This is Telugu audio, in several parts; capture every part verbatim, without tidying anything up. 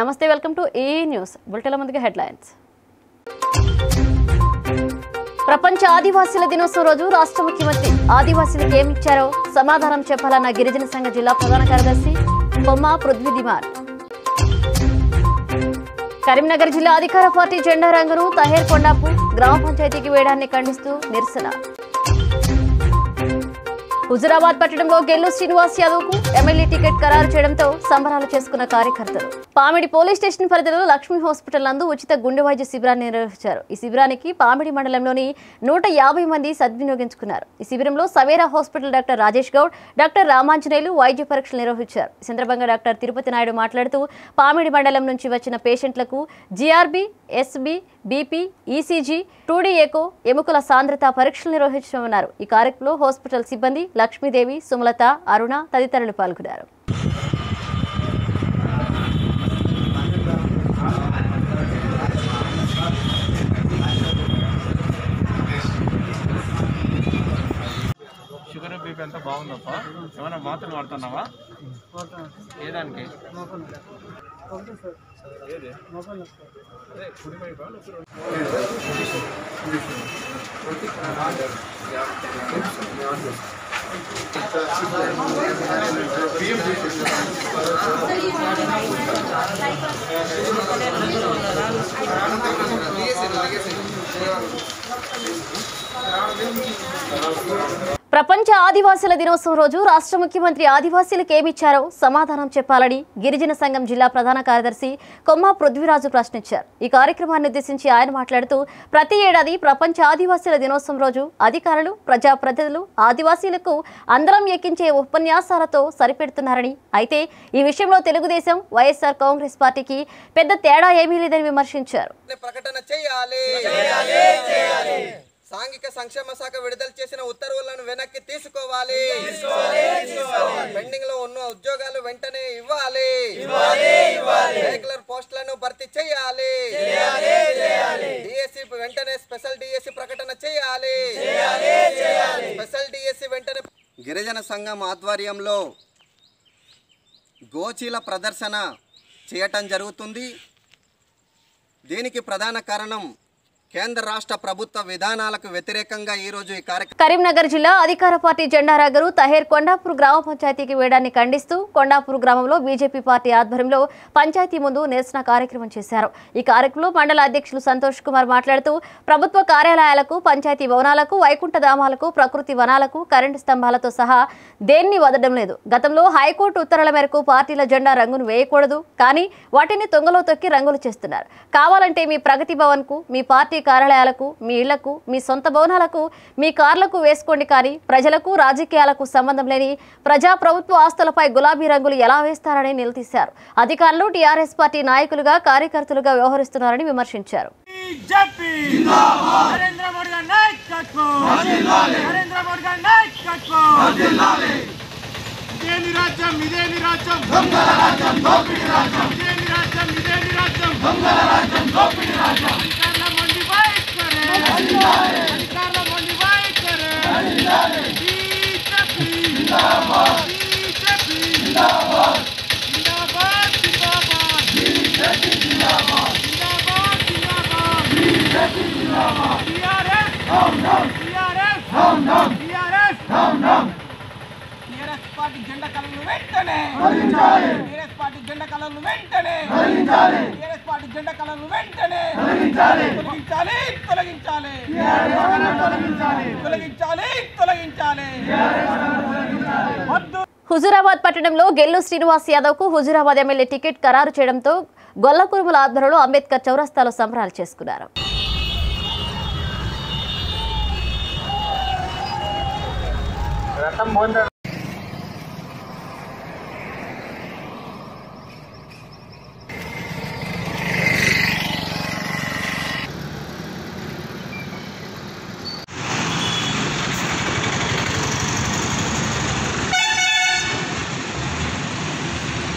నమస్తే, వెల్కమ్ టు ఈ న్యూస్ బులెటిన్ల ముందుగా హెడ్లైన్స్. ప్రపంచ ఆదివాసీల దినోత్సవం రోజు రాష్ట్ర ముఖ్యమంత్రి ఆదివాసీలకు ఏమిచ్చారో సమాధానం చెప్పాలన్న గిరిజన సంఘ జిల్లా ప్రధాన కార్యదర్శి కొమ్మ పృథ్వీ డిమాండ్. కరీంనగర్ జిల్లా అధికార పార్టీ జెండా రంగును తహేర్ కొండాపూర్ గ్రామ పంచాయతీకి వేయడాన్ని ఖండిస్తూ నిరసన. హుజురాబాద్ పట్టణంలో గెల్లు శ్రీనివాస్ యాదవ్ కు ఎమ్మెల్యే టికెట్ ఖరారు చేయడంతో సంబరాలు చేసుకున్న కార్యకర్తలు. పామిడి పోలీస్ స్టేషన్ పరిధిలో లక్ష్మీ హాస్పిటల్ నందు ఉచిత గుండె వైద్య శిబిరాన్ని నిర్వహించారు. ఈ శిబిరానికి పామిడి మండలంలోని నూట యాభై మంది సద్వినియోగించుకున్నారు. ఈ శిబిరంలో Savera hospital doctor Rajesh Goud, doctor Ramanjaneyulu వైద్య పరీక్షలు నిర్వహించారు. ఈ సందర్భంగా డాక్టర్ తిరుపతి నాయుడు మాట్లాడుతూ పామిడి మండలం నుంచి వచ్చిన పేషెంట్లకు GRB, SB, BP, ECG, two D echo, ఎముకల సాంద్రత పరీక్షలు నిర్వహించనున్నారు. ఈ కార్యక్రమంలో హాస్పిటల్ సిబ్బంది లక్ష్మీదేవి, సుమలత, అరుణ తదితరులు పాల్గొన్నారు. షుగర్ బీపీ అంతా బాగుందప్ప. ఏమైనా మాత్రలు వాడుతున్నావా? ఏదానికి? ప్రపంచ ఆదివాసీల దినోత్సవం రోజు రాష్ట్ర ముఖ్యమంత్రి ఆదివాసీలకు ఏమిచ్చారో సమాధానం చెప్పాలని గిరిజన సంఘం జిల్లా ప్రధాన కార్యదర్శి కొమ్మ పృథ్వీరాజు ప్రశ్నించారు. ఈ కార్యక్రమాన్ని ఉద్దేశించి ఆయన మాట్లాడుతూ ప్రతి ఏడాది ప్రపంచ ఆదివాసీల దినోత్సవం రోజు అధికారులు, ప్రజాప్రతినిధులు ఆదివాసీలకు అందరం ఎక్కించే ఉపన్యాసాలతో సరిపెడుతున్నారని, అయితే ఈ విషయంలో తెలుగుదేశం, వైఎస్ఆర్ కాంగ్రెస్ పార్టీకి పెద్ద తేడా ఏమీ లేదని విమర్శించారు. సాంఘిక సంక్షేమ శాఖ విడుదల చేసిన ఉత్తర్వులను వెనక్కి తీసుకోవాలి. పెండింగ్ లో ఉన్న ఉద్యోగాలు వెంటనే ఇవ్వాలి. రెగ్యులర్ పోస్టులను భర్తీ చేయాలి. డిఎస్సి వెంటనే స్పెషల్ డిఎస్సి ప్రకటన చేయాలి. స్పెషల్ డిఎస్సి వెంటనే. గిరిజన సంఘం ఆధ్వర్యంలో గోచీల ప్రదర్శన చేయటం జరుగుతుంది. దీనికి ప్రధాన కారణం కేంద్ర రాష్ట్ర ప్రభుత్వ విధానాలకు వ్యతిరేకంగా ఈ రోజు ఈ కార్యక్రమం. కరీంనగర్ జిల్లా అధికార పార్టీ జెండా రంగును తహేర్ కొండాపూర్ గ్రామ పంచాయతీకి వేయడాన్ని ఖండిస్తూ కొండాపూర్ గ్రామంలో బీజేపీ పార్టీ ఆధ్వర్యంలో పంచాయతీ ముందు నిరసన కార్యక్రమం చేశారు. ఈ కార్యక్రమంలో మండల అధ్యక్షులు సంతోష్ కుమార్ మాట్లాడుతూ ప్రభుత్వ కార్యాలయాలకు, పంచాయతీ భవనాలకు, వైకుంఠ ధామాలకు, ప్రకృతి వనాలకు కరెంటు స్తంభాలతో సహా దేన్ని వదలడం లేదు. గతంలో హైకోర్టు ఉత్తర్వుల మేరకు పార్టీల జెండా రంగును వేయకూడదు, కానీ వాటిని తొంగలో తొక్కి రంగులు చేస్తున్నారు. కావాలంటే మీ ప్రగతి భవన్ కు, మీ పార్టీ కార్యాలయాలకు, మీ ఇళ్లకు, మీ సొంత భవనాలకు, మీ కార్లకు వేసుకోండి, కానీ ప్రజలకు, రాజకీయాలకు సంబంధం లేని ప్రజా ప్రభుత్వ ఆస్తులపై గులాబీ రంగులు ఎలా వేస్తారని నిలదీశారు. అధికారులు టీఆర్ఎస్ పార్టీ నాయకులుగా, కార్యకర్తలుగా వ్యవహరిస్తున్నారని విమర్శించారు. పార్టీ జెండా కలర్లు వెంటనే హరించాలి. టీఆర్ఎస్ పార్టీ జెండా కలర్లు వెంటనే హరించాలి. టీఆర్ఎస్ పార్టీ జెండా కలర్లు వెంటనే హరించాలి. తొలగించాలి తొలగించాలి తొలగించాలి తొలగించాలి. హుజురాబాద్ పట్టణంలో గెల్లు శ్రీనివాస్ యాదవ్ కు హుజురాబాద్ ఎమ్మెల్యే టికెట్ ఖరారు చేయడంతో గొల్లకురుముల ఆధ్వర్యంలో అంబేద్కర్ చౌరస్తాలో సంబరాలు చేసుకున్నారు.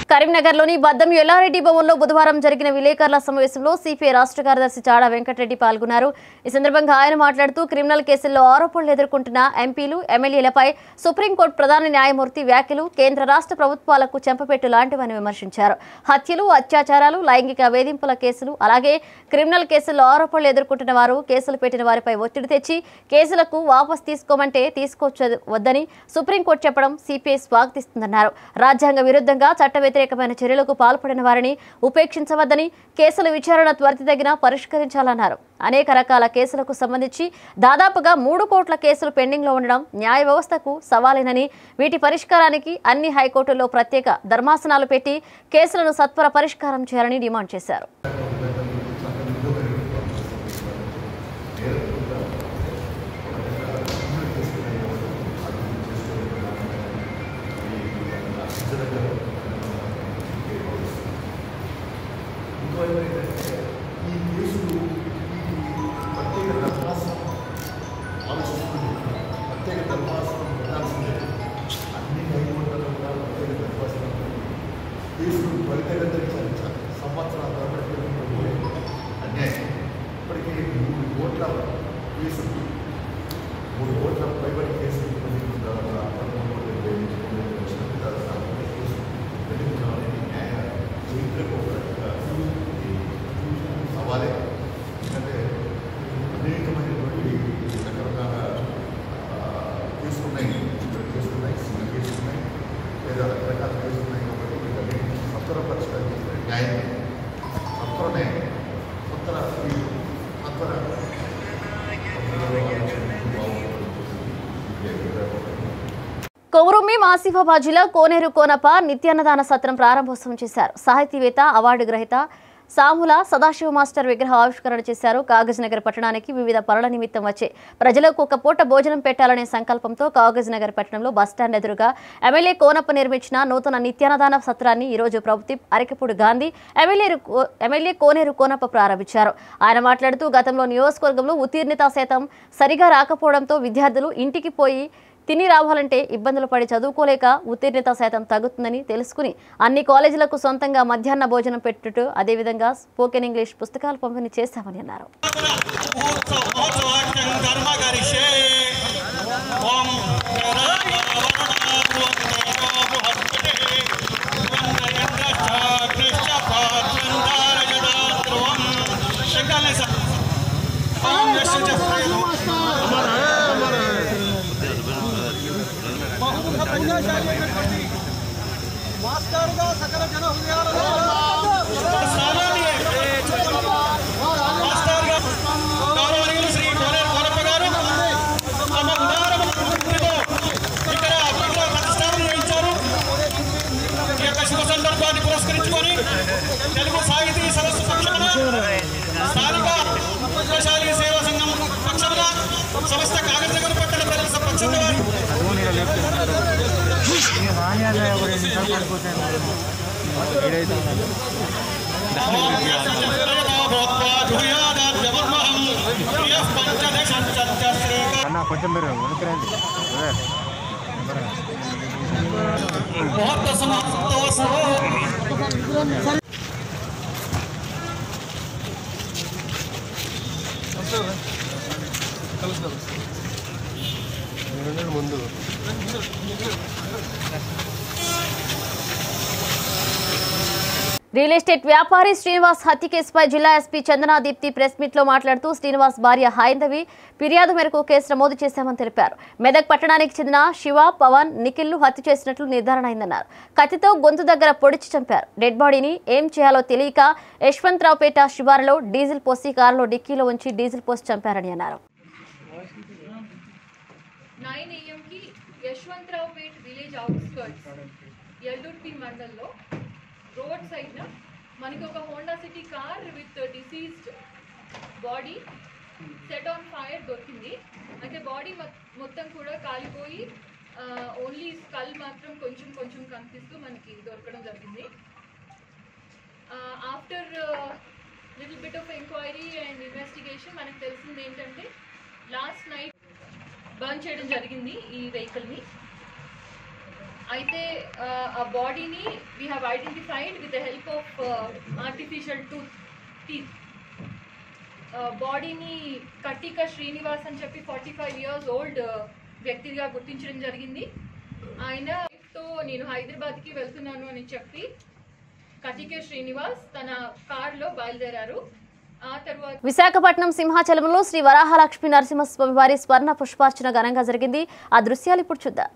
కరీంనగర్లోని బద్దం ఎల్లారెడ్డి భవన్లో బుధవారం జరిగిన విలేకరుల సమావేశంలో సిపిఐ రాష్ట్ర కార్యదర్శి చాడా వెంకటరెడ్డి పాల్గొన్నారు. ఈ సందర్భంగా ఆయన మాట్లాడుతూ క్రిమినల్ కేసుల్లో ఆరోపణలు ఎదుర్కొంటున్న ఎంపీలు ఎమ్మెల్యేలపై సుప్రీంకోర్టు ప్రధాన న్యాయమూర్తి వ్యాఖ్యలు కేంద్ర రాష్ట్ర ప్రభుత్వాలకు చెంపపెట్టు లాంటివని విమర్శించారు. హత్యలు, అత్యాచారాలు, లైంగిక వేధింపుల కేసులు, అలాగే క్రిమినల్ కేసుల్లో ఆరోపణలు ఎదుర్కొంటున్న వారు కేసులు పెట్టిన వారిపై ఒత్తిడి తెచ్చి కేసులకు వాపసు తీసుకోమంటే తీసుకోవద్దని సుప్రీంకోర్టు చెప్పడం సిపిఐ స్వాగతిస్తుందన్నారు. రాజ్యాంగ విరుద్ధంగా చట్ట వ్యతిరేకమైన చర్యలకు పాల్పడిన వారిని ఉపేక్షించవద్దని, కేసుల విచారణ త్వరితగిన పరిష్కరించాలన్నారు. అనేక రకాల కేసులకు సంబంధించి దాదాపుగా మూడు కోట్ల కేసులు పెండింగ్లో ఉండడం న్యాయ వ్యవస్థకు సవాలేనని, వీటి పరిష్కారానికి అన్ని హైకోర్టుల్లో ప్రత్యేక ధర్మాసనాలు పెట్టి కేసులను సత్వర పరిష్కారం చేయాలని డిమాండ్ చేశారు. ఈ కేసులు ప్రత్యేక ధర్మాసనం ఆలోచిస్తుంది. ప్రత్యేక ధర్మాసనం పెట్టాల్సిందే. అన్ని హైకోర్టులలో కూడా ప్రత్యేక ధర్మాసనం కేసులు పరితరించాలి. సంవత్సరాల తరబడి అన్యాయం. ఇప్పటికీ మూడు కోట్ల కేసులు మూడు కోట్ల పైబడి కేసులు సవాలే. ఎందుకంటే అనేకమైనటువంటి రకరకాల కేసులు ఉన్నాయి. కేసులు ఉన్నాయి, సివిల్ కేసులు ఉన్నాయి, లేదా రకరకాల కేసులు ఉన్నాయి. కాబట్టి వీళ్ళని సత్వర పరిష్కరించిన న్యాయం సత్వర న్యాయం సత్వర సత్వర కొమురుమి ఆసిఫాబాద్ జిల్లా కోనేరు కోనప నిత్యాన్నదాన సత్రం ప్రారంభోత్సవం చేశారు. సాహితీవేత్త, అవార్డు గ్రహీత సాముల సదాశివ మాస్టర్ విగ్రహ ఆవిష్కరణ చేశారు. కాగజ్ నగర్ పట్టణానికి వివిధ పనుల నిమిత్తం వచ్చే ప్రజలకు ఒక పూట భోజనం పెట్టాలనే సంకల్పంతో కాగజ్ నగర్ పట్టణంలో బస్టాండ్ ఎదురుగా ఎమ్మెల్యే కోనప్ప నిర్మించిన నూతన నిత్యాన్నదాన సత్రాన్ని ఈరోజు ప్రభుత్వ అరకెప్పుడు గాంధీ ఎమ్మెల్యే ఎమ్మెల్యే కోనేరు కోనప్ప ప్రారంభించారు. ఆయన మాట్లాడుతూ గతంలో నియోజకవర్గంలో ఉత్తీర్ణత శాతం సరిగా రాకపోవడంతో విద్యార్థులు ఇంటికి పోయి తిని రావాలంటే ఇబ్బందులు పడి చదువుకోలేక ఉత్తీర్ణత శాతం తగ్గుతుందని తెలుసుకుని అన్ని కాలేజీలకు సొంతంగా మధ్యాహ్న భోజనం పెట్టుటూ అదేవిధంగా స్పోకెన్ ఇంగ్లీష్ పుస్తకాలు పంపిణీ చేశామని అన్నారు. మాస్టర్గా సకల జన హృదయాలలో మాస్టర్గా గౌరవనీయులు శ్రీ కోనేరు కోనప్ప గారు తమ ఉదారమతో ఇక్కడ అభివృద్ధిలో ప్రతిష్టాపన చేయించారు. ఈ యొక్క శుభ సందర్భాన్ని పురస్కరించుకొని తెలుగు సాహితీ సదస్సు పక్షమున స్థానిక ఉపశాలి సేవా సంఘం పక్షమున సమస్త కాగజ్ నగర్ పట్టణ ప్రజల పక్షంగా కొంచెం మీరు ఉనికిరండి. ముందు రియల్ ఎస్టేట్ వ్యాపారి శ్రీనివాస్ హత్య కేసుపై జిల్లా SP Chandana Deepti press meet లో మాట్లాడుతూ శ్రీనివాస్ భార్య హైందవి ఫిర్యాదు మేరకు కేసు నమోదు చేశామని తెలిపారు. మెదక్ పట్టణానికి చెందిన శివ, పవన్, నిఖిల్ను హత్య చేసినట్లు నిర్ధారణ అయిందన్నారు. కత్తితో గొంతు దగ్గర పొడిచి చంపారు. డెడ్ బాడీని ఏం చేయాలో తెలియక యశ్వంతరావుపేట శివారులో డీజిల్ పోసి కారులో డిక్కీలో ఉంచి డీజిల్ పోసి చంపారని అన్నారు. నైన్ ఏఎంకి యశ్వంతరావుపేట్ విలేజ్ అవుట్స్కర్ట్స్ ఎల్దుర్తి మండల్లో రోడ్ సైడ్న మనకి ఒక Honda City car with deceased body set on fire దొరికింది. అయితే బాడీ మొత్తం కూడా కాలిపోయి ఓన్లీ స్కల్ మాత్రం కొంచెం కొంచెం కనిపిస్తూ మనకి దొరకడం జరిగింది. After little bit of enquiry and investigation మనకు తెలిసింది ఏంటంటే లాస్ట్ నైట్ బర్న్ చేయడం జరిగింది ఈ వెహికల్ని. అయితే ఆ బాడీని we have identified with the help of artificial tooth teeth బాడీని కట్టిక శ్రీనివాస్ అని చెప్పి ఫార్టీ ఫైవ్ ఇయర్స్ ఓల్డ్ వ్యక్తిగా గుర్తించడం జరిగింది. ఆయనతో నేను హైదరాబాద్కి వెళ్తున్నాను అని చెప్పి కటిక శ్రీనివాస్ తన కారులో బయలుదేరారు. ఆ తర్వాత విశాఖపట్నం సింహాచలంలో శ్రీ వరాహలక్ష్మి నరసింహస్వామి వారి స్వర్ణ పుష్పార్చన ఘనంగా జరిగింది. ఆ దృశ్యాలు ఇప్పుడు చూద్దాం.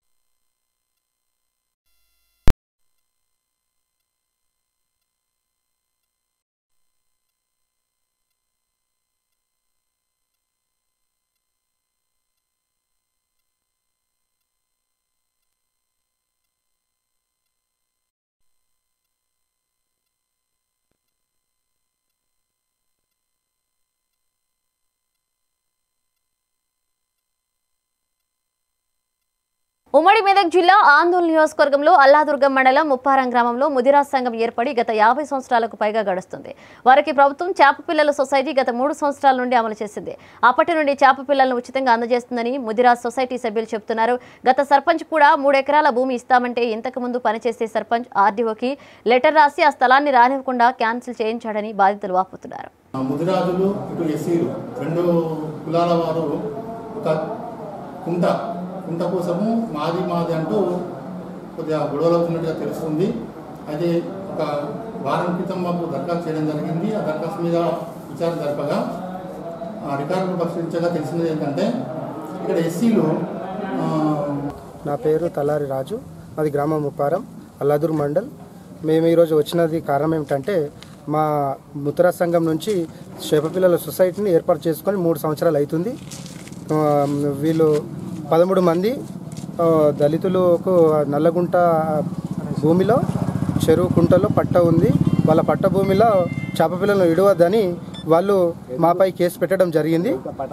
ఉమ్మడి మెదక్ జిల్లా ఆందోళన నియోజకవర్గంలో అల్లాదుర్గం మండలం ముప్పారం గ్రామంలో ముదిరాజ్ సంఘం ఏర్పడి గత యాభై సంవత్సరాలకు పైగా గడుస్తుంది. వారికి ప్రభుత్వం చేప పిల్లల సొసైటీ గత మూడు సంవత్సరాల నుండి అమలు చేసింది. అప్పటి నుండి చేప పిల్లలను ఉచితంగా అందజేస్తుందని ముదిరాజ్ సొసైటీ సభ్యులు చెబుతున్నారు. గత సర్పంచ్ కూడా మూడు ఎకరాల భూమి ఇస్తామంటే ఇంతకు ముందు పనిచేసే సర్పంచ్ ఆర్డీఓకి లెటర్ రాసి ఆ స్థలాన్ని రానివ్వకుండా క్యాన్సిల్ చేయించాడని బాధితులు వాపోతున్నారు. ముదిరాజులు ఇటు ఎస్సీలు రెండు కులాల వారు ఒక కుంట కుంట కోసము మాది మాది అంటూ కొద్దిగా గొడవలు అవుతున్నట్టుగా తెలుస్తుంది. అయితే ఒక వారం క్రితం మాకు దరఖాస్తు చేయడం జరిగింది. ఆ దరఖాస్తు మీద విచారణ జరపగా రికార్డులు పరిశీలించగా తెలిసినది ఏంటంటే ఇక్కడ ఎస్సీలు. నా పేరు తలారి రాజు, మాది గ్రామం ముప్పారం, అల్లాదూర్ మండల్. మేము ఈరోజు వచ్చినది కారణం ఏమిటంటే మా ముతరా సంఘం నుంచి చేపపిల్లల సొసైటీని ఏర్పాటు చేసుకొని మూడు సంవత్సరాలు అవుతుంది. వీళ్ళు పదమూడు మంది దళితులకు నల్లగుంట భూమిలో చెరువు కుంటలో పట్ట ఉంది. వాళ్ళ పట్ట భూమిలో చేప పిల్లలను ఇడవద్దని వాళ్ళు మాపై కేసు పెట్టడం జరిగింది.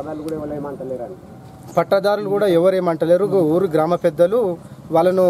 పట్టదారులు కూడా ఎవరేమంటలేరు. ఊరు గ్రామ పెద్దలు వాళ్ళను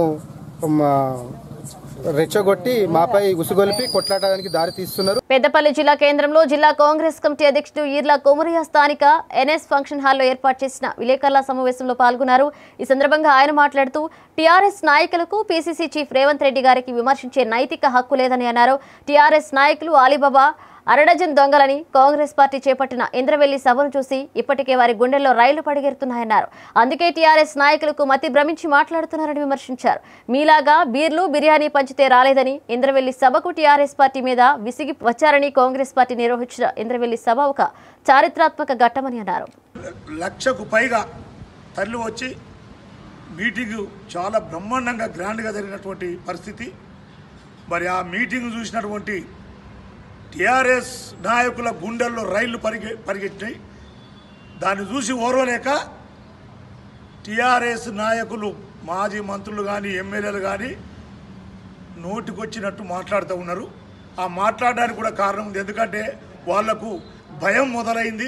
రెచ్చగొట్టి మాపై ఉసుగొలిపి కొట్లాడడానికి దారి తీస్తున్నారు. పెద్దపల్లి జిల్లా కేంద్రంలో జిల్లా కాంగ్రెస్ కమిటీ అధ్యక్షుడు ఈర్ల కొమరయ్య స్థానిక ఎన్ఎస్ ఫంక్షన్ హాల్లో ఏర్పాటు చేసిన విలేకరుల సమావేశంలో పాల్గొన్నారు. ఈ సందర్భంగా ఆయన మాట్లాడుతూ టీఆర్ఎస్ నాయకులకు పీసీసీ చీఫ్ రేవంత్ రెడ్డి గారికి విమర్శించే నైతిక హక్కు లేదని అన్నారు. టీఆర్ఎస్ నాయకులు అలీబాబా అరడజన్ దొంగలని కాంగ్రెస్ పార్టీ చేపట్టిన ఇంద్రవెల్లి సభను చూసి ఇప్పటికే వారి గుండెల్లో రైళ్లు పడిగెడుతున్నాయన్నారు. అందుకే టీఆర్ఎస్ నాయకులకు మతి భ్రమించి మాట్లాడుతున్నారని విమర్శించారు. మీలాగా బీర్లు బిర్యానీ పంచితే రాలేదని ఇంద్రవెల్లి సభకు టీఆర్ఎస్ పార్టీ మీద విసిగి వచ్చారని కాంగ్రెస్ పార్టీ నిర్వహించిన ఇంద్రవెల్లి సభ ఒక చారిత్రాత్మక ఘట్టమని అన్నారు. లక్షకు పైగా తరలి వచ్చి మీటింగ్ చాలా బ్రహ్మాండంగా గ్రాండ్గా జరిగినటువంటి పరిస్థితి. మరి ఆ మీటింగ్ చూసినటువంటి టీఆర్ఎస్ నాయకుల గుండెల్లో రైళ్లు పరిగె పరిగెట్టినాయి. దాన్ని చూసి ఓర్వలేక టీఆర్ఎస్ నాయకులు మాజీ మంత్రులు కానీ ఎమ్మెల్యేలు కానీ నోటికొచ్చినట్టు మాట్లాడుతూ ఉన్నారు. ఆ మాట్లాడడానికి కూడా కారణం ఉంది. ఎందుకంటే వాళ్లకు భయం మొదలైంది.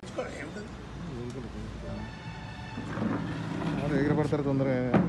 ఎగరపడతారు తొందరగా.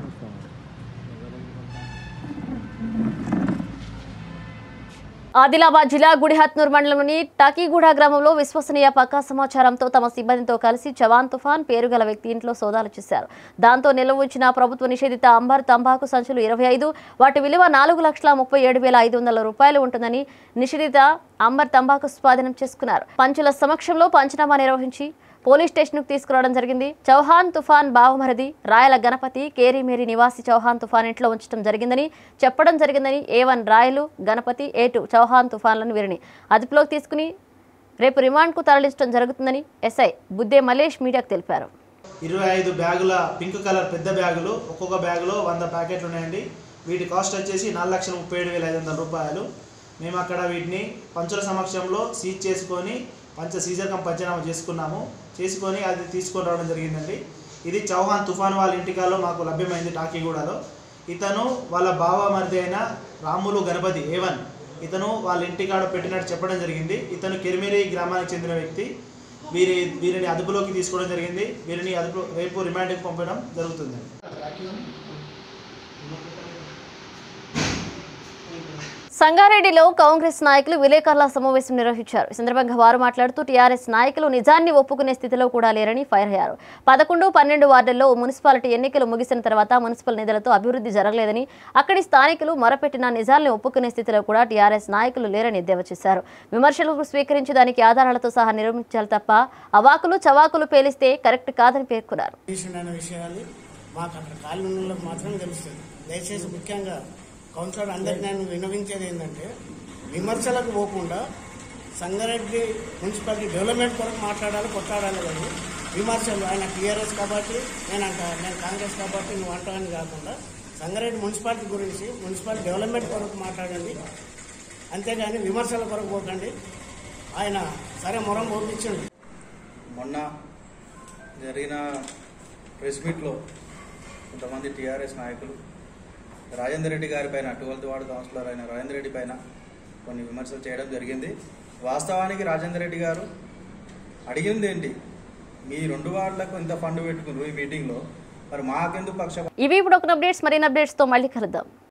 ఆదిలాబాద్ జిల్లా గుడిహత్నూర్ మండలంలోని టాకీగూడ గ్రామంలో విశ్వసనీయ పక్కా సమాచారంతో తమ సిబ్బందితో కలిసి జవాన్ తుఫాన్ పేరుగల వ్యక్తి ఇంట్లో సోదాలు చేశారు. దాంతో నిల్వ ఉంచిన ప్రభుత్వ నిషేధిత అంబర్ తంబాకు సంచులు ఇరవై ఐదు వాటి విలువ నాలుగు లక్షల ముప్పై ఏడు వేల ఐదు వందల రూపాయలు ఉంటుందని నిషేధిత అంబర్ తంబాకు స్వాధీనం చేసుకున్నారు. పంచుల సమక్షంలో పంచనామా నిర్వహించి పోలీస్ స్టేషన్కు తీసుకురావడం జరిగింది. చౌహాన్ తుఫాన్ బావమరది రాయల గణపతి కేరీమేరి నివాసి చౌహాన్ తుఫాన్ ఇంట్లో ఉంచడం జరిగిందని చెప్పడం జరిగిందని A one Rayalu Ganapathi A two Chauhan తుఫాన్లను వీరిని అదుపులోకి తీసుకుని రేపు రిమాండ్కు తరలించడం జరుగుతుందని ఎస్ఐ బుద్దే మలేష్ మీడియాకు తెలిపారు. ఇరవై ఐదు బ్యాగుల పింక్ కలర్ పెద్ద బ్యాగులు, ఒక్కొక్క బ్యాగులో వంద ప్యాకెట్లు ఉన్నాయండి. వీటి కాస్ట్ వచ్చేసి నాలుగు లక్షల ముప్పై ఏడు వేల ఐదు వందల రూపాయలు. మేము అక్కడ వీటిని పంచుల సమక్షంలో సీజ్ చేసుకొని పంచ సీజర్ కం పంచనామా చేసుకున్నాము. చేసుకొని అది తీసుకొని రావడం జరిగిందండి. ఇది చౌహాన్ తుఫాన్ వాళ్ళ ఇంటికాలో మాకు లభ్యమైంది టాకీగూడలో. ఇతను వాళ్ళ బావ మరిది అయిన రాములు గణపతి ఏవన్ ఇతను వాళ్ళ ఇంటికాడ పెట్టినట్టు చెప్పడం జరిగింది. ఇతను కెరిమేరి గ్రామానికి చెందిన వ్యక్తి. వీరి వీరిని అదుపులోకి తీసుకోవడం జరిగింది. వీరిని అదుపు రేపు రిమాండ్కి పంపడం జరుగుతుంది. సంగారెడ్డిలో కాంగ్రెస్ నాయకులు విలేకరుల సమావేశం నిర్వహించారు. ఈ సందర్భంగా వారు మాట్లాడుతూ టీఆర్ఎస్ నాయకులు నిజాన్ని ఒప్పుకునే స్థితిలో కూడా లేరని ఫైర్ అయ్యారు. పదకొండు పన్నెండు వార్డుల్లో మున్సిపాలిటీ ఎన్నికలు ముగిసిన తర్వాత మున్సిపల్ నిధులతో అభివృద్ధి జరగలేదని, అక్కడి స్థానికులు మొరపెట్టిన నిజాల్ని ఒప్పుకునే స్థితిలో కూడా టీఆర్ఎస్ నాయకులు లేరని ఎద్దేవా చేశారు. విమర్శలకు స్వీకరించి దానికి ఆధారాలతో సహా నిర్మించాలి తప్ప అవాకులు చవాకులు పేలిస్తే కరెక్ట్ కాదని పేర్కొన్నారు. కౌన్సిలర్ అందరికి నేను విన్నవించేది ఏంటంటే, విమర్శలకు పోకుండా సంగారెడ్డి మున్సిపాలిటీ డెవలప్మెంట్ కొరకు మాట్లాడాలి, కొట్లాడాలి. కానీ విమర్శలు ఆయన టీఆర్ఎస్ కాబట్టి నేను అంట నేను కాంగ్రెస్ కాబట్టి నువ్వు అంటావని కాకుండా సంగారెడ్డి మున్సిపాలిటీ గురించి మున్సిపాలిటీ డెవలప్మెంట్ కొరకు మాట్లాడండి, అంతేగాని విమర్శల కొరకు పోకండి. ఆయన సరే మొరం పోపించండి. మొన్న జరిగిన ప్రెస్ మీట్లో కొంతమంది టీఆర్ఎస్ నాయకులు రాజేందర్ రెడ్డి గారి పైన ట్వెల్త్ వార్డు కౌన్సిలర్ అయిన రాజేందర్ రెడ్డి పైన కొన్ని విమర్శలు చేయడం జరిగింది. వాస్తవానికి రాజేందర్ రెడ్డి గారు అడిగింది ఏంటి, మీ రెండు వార్డులకు ఇంత ఫండ్ పెట్టుకున్నారు ఈ మీటింగ్లో, మరి మాకెందుకు పక్ష ఇవి ఇప్పుడు ఒక అప్డేట్స్ మరిన్ని అప్డేట్స్తో మళ్ళీ కలుద్దాం.